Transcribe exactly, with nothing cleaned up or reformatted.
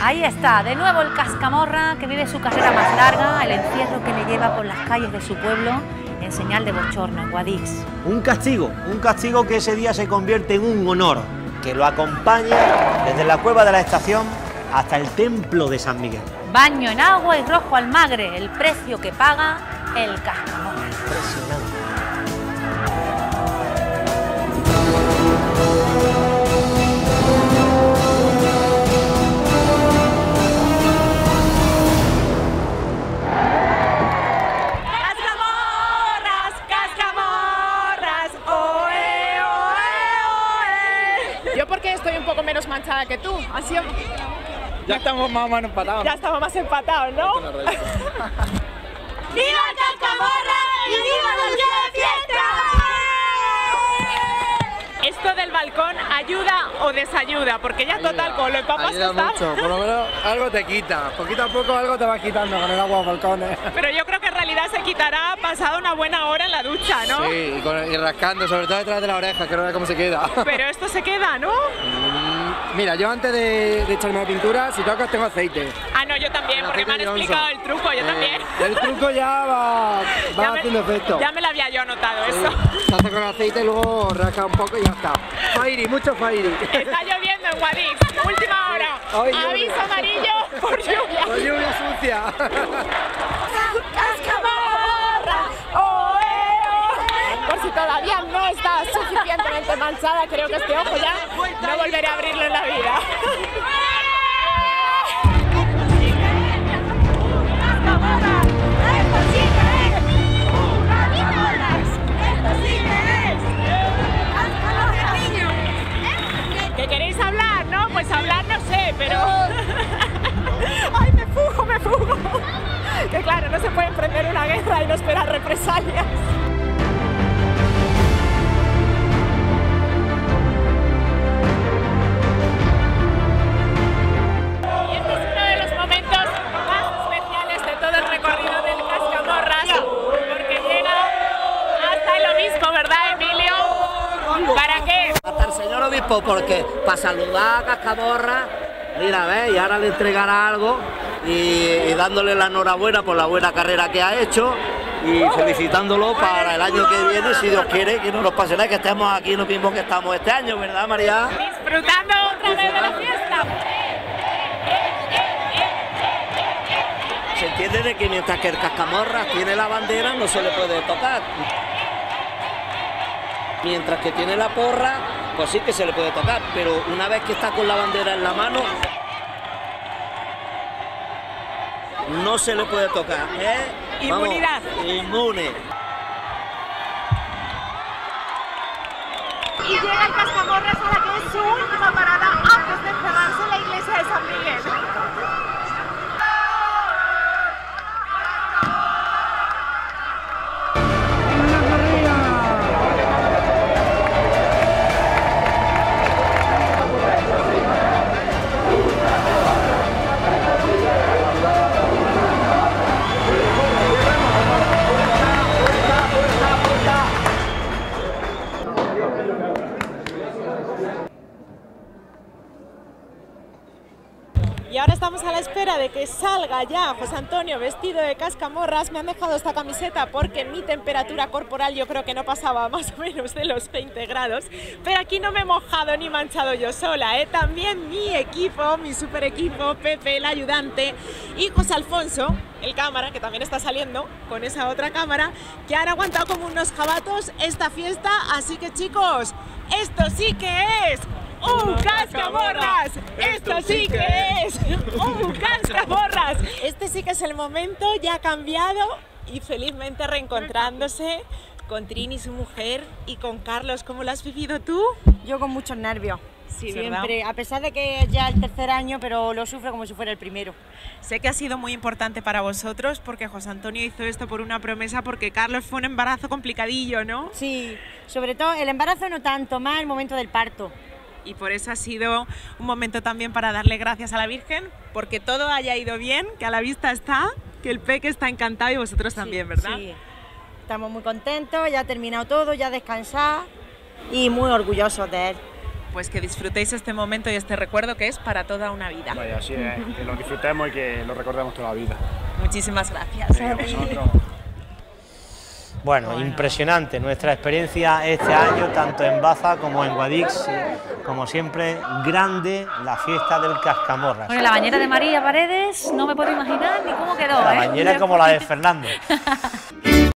Ahí está, de nuevo el cascamorra que vive su carrera más larga, el encierro que le lleva por las calles de su pueblo en señal de bochorno en Guadix. Un castigo, un castigo que ese día se convierte en un honor, que lo acompaña desde la cueva de la estación hasta el templo de San Miguel. Baño en agua y rojo almagre, el precio que paga el cascamorra. Impresionante. Porque estoy un poco menos manchada que tú. Así... Ya estamos más o menos empatados. Ya estamos más empatados, ¿no? ¡Viva el cascamorra y viva los días de fiesta! Esto del balcón ayuda o desayuda, porque ya Ayuda, total, con lo empapas que ayuda está. mucho, por lo menos algo te quita. Poquito a poco algo te va quitando con el agua a balcones. Pero yo creo que en realidad se quitará pasado una buena hora en la ducha, ¿no? Sí, y, con, y rascando, sobre todo detrás de la oreja, que no ve cómo se queda. Pero esto se queda, ¿no? Mm, mira, yo antes de, de echarme la pintura, si tocas tengo aceite. Ah, no, yo también, porque me han explicado el truco, yo eh, también. El truco ya va, va ya haciendo me, efecto. Ya me lo había yo anotado, sí, eso. Se hace con aceite y luego rasca un poco y ya está. Fairy, mucho Fairy. Está lloviendo en Guadix, última hora. Hoy Aviso lluvia. amarillo por lluvia. Por lluvia sucia. ¡Cascamorra! ¡Oe, oe! Por si todavía no está suficientemente manchada, creo que este ojo ya no volveré a abrirlo en la vida. ¿Qué queréis hablar, no? Pues hablar no sé, pero... ¡Ay, me fugo, me fugo! Que claro, no se puede emprender una guerra y no esperar represalias. Y este es uno de los momentos más especiales de todo el recorrido del Cascamorras, porque llega hasta el obispo, ¿verdad, Emilio? ¿Para qué? Hasta el señor obispo, porque para saludar a Cascamorra, mira, ¿ves? Y ahora le entregará algo y, y dándole la enhorabuena por la buena carrera que ha hecho y felicitándolo para el año que viene, si Dios quiere, que no nos pase nada, que estemos aquí lo mismo que estamos este año, ¿verdad, María? Disfrutando otra vez de la fiesta. Se entiende de que mientras que el Cascamorra tiene la bandera no se le puede tocar. Mientras que tiene la porra, pues sí que se le puede tocar, pero una vez que está con la bandera en la mano, no se le puede tocar, ¿eh? Inmunidad. Vamos, inmune. Y llega el Cascamorras a la que es su última parada antes de encerrarse en la iglesia de San Miguel. Y ahora estamos a la espera de que salga ya José Antonio vestido de cascamorras. Me han dejado esta camiseta porque mi temperatura corporal yo creo que no pasaba más o menos de los veinte grados. Pero aquí no me he mojado ni manchado yo sola, ¿eh? También mi equipo, mi super equipo, Pepe, el ayudante, y José Alfonso, el cámara, que también está saliendo con esa otra cámara, que han aguantado como unos jabatos esta fiesta. Así que chicos, esto sí que es... ¡un cascamorras! ¡Esto sí que es un cascamorras! Este sí que es el momento, ya ha cambiado y felizmente reencontrándose con Trini, su mujer, y con Carlos. ¿Cómo lo has vivido tú? Yo con muchos nervios. Sí, siempre, ¿verdad? a pesar de que es ya el tercer año, pero lo sufro como si fuera el primero. Sé que ha sido muy importante para vosotros porque José Antonio hizo esto por una promesa, porque Carlos fue un embarazo complicadillo, ¿no? Sí, sobre todo el embarazo no tanto, más el momento del parto. Y por eso ha sido un momento también para darle gracias a la Virgen, porque todo haya ido bien, que a la vista está, que el peque está encantado y vosotros también, sí, ¿verdad? Sí, estamos muy contentos, ya ha terminado todo, ya descansar y muy orgullosos de él. pues que disfrutéis este momento y este recuerdo que es para toda una vida. Vaya, así es, que lo disfrutemos y que lo recordemos toda la vida. Muchísimas gracias. Venga, vosotros. Bueno, bueno, impresionante nuestra experiencia este año, tanto en Baza como en Guadix. Como siempre, grande la fiesta del Cascamorras. Bueno, la bañera de María Paredes, no me puedo imaginar ni cómo quedó. La ¿eh? bañera como la de Fernando.